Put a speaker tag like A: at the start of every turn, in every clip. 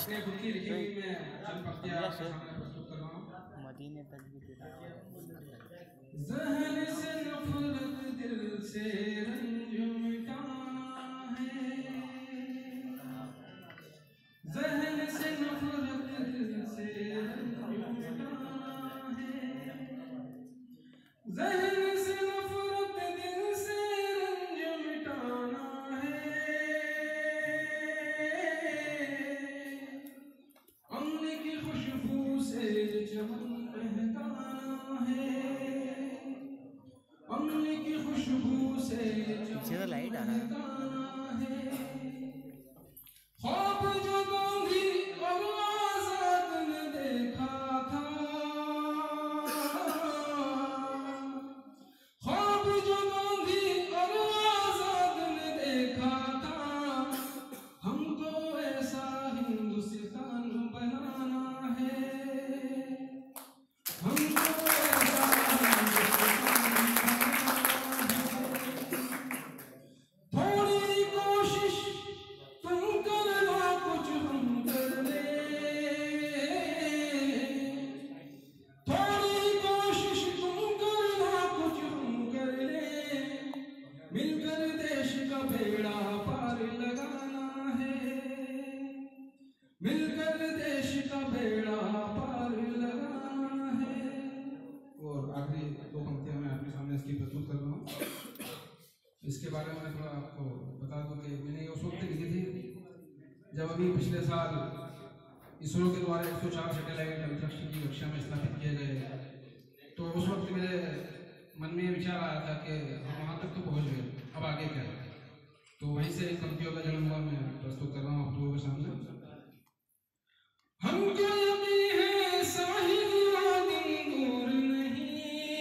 A: अपने खुद की लिखी हुई मैं चंद पंक्तियां आपके सामने प्रस्तुत कर रहा हूँ।
B: मदीने तक भी
A: ज़हन से नफरत दिल से रंज मिटाना है, ज़हन से नफरत दिल से रंज मिटाना है, ज़हन से नफरत दिल से रंज मिटाना है, अमन की खुशबू से चमन महकाना है, अमन की खुशबू से
B: पीछे लाइट आ रहा है।
A: ख्वाब जो गांधी और आजाद ने देखा था, ख्वाब जो गांधी और आजाद ने देखा था, हमको ऐसा हिंदुस्तान बनाना है, हमको ऐसा थोड़ी कोशिश तुम करना कुछ हम कर ले, थोड़ी कोशिश तुम करना कुछ हम कर ले, मिलकर देश का बेड़ा पार लगाना है, मिलकर देश का बेड़ा पार लगाना है। और आखिरी दो पंक्तियां मैं आपके सामने इसकी प्रस्तुत कर रहा हूँ। इसके बारे में मैं थोड़ा आपको बता दूं कि मैंने ये उस वक्त लिखी थी जब अभी पिछले साल इसरो के द्वारा 104 सैटेलाइट अंतरिक्ष की कक्षा में स्थापित किए गए। तो उस वक्त मेरे मन में ये विचार आया था कि हम वहाँ तक तो पहुँच गए, अब आगे क्या। तो वहीं से इन पंक्तियों का जन्म हुआ, मैं प्रस्तुत कर रहा हूँ आप लोगों के सामने। हमको यकीन है साहिल दिन दूर नहीं,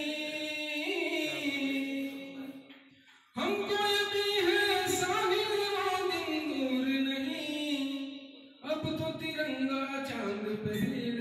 A: हमको यकीन है साहिल दिन दूर नहीं, अब तो तिरंगा चांद पे